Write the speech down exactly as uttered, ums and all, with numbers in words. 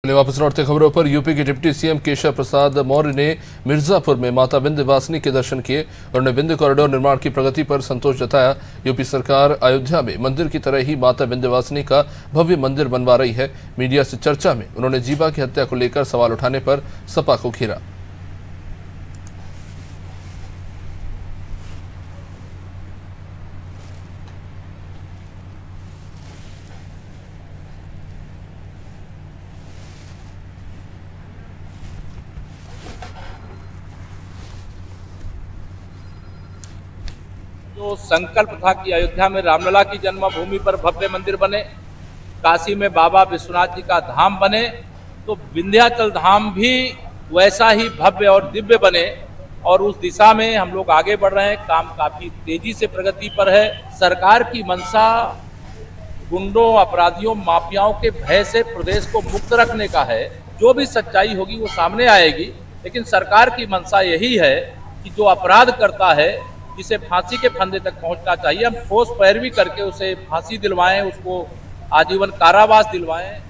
वापस लौटते खबरों पर यूपी के डिप्टी सीएम केशव प्रसाद मौर्य ने मिर्जापुर में माता विंध्यवासिनी के दर्शन किए और उन्होंने विंध्य कॉरिडोर निर्माण की प्रगति पर संतोष जताया। यूपी सरकार अयोध्या में मंदिर की तरह ही माता विंध्यवासिनी का भव्य मंदिर बनवा रही है। मीडिया से चर्चा में उन्होंने जीवा की हत्या को लेकर सवाल उठाने पर सपा को घेरा। जो संकल्प था कि अयोध्या में रामलला की जन्मभूमि पर भव्य मंदिर बने, काशी में बाबा विश्वनाथ जी का धाम बने, तो विंध्याचल धाम भी वैसा ही भव्य और दिव्य बने। और उस दिशा में हम लोग आगे बढ़ रहे हैं। काम काफी तेजी से प्रगति पर है। सरकार की मंशा गुंडों, अपराधियों, माफियाओं के भय से प्रदेश को मुक्त रखने का है। जो भी सच्चाई होगी वो सामने आएगी, लेकिन सरकार की मंशा यही है कि जो अपराध करता है, जिसे फांसी के फंदे तक पहुंचना चाहिए, हम ठोस पैरवी करके उसे फांसी दिलवाएं, उसको आजीवन कारावास दिलवाएं।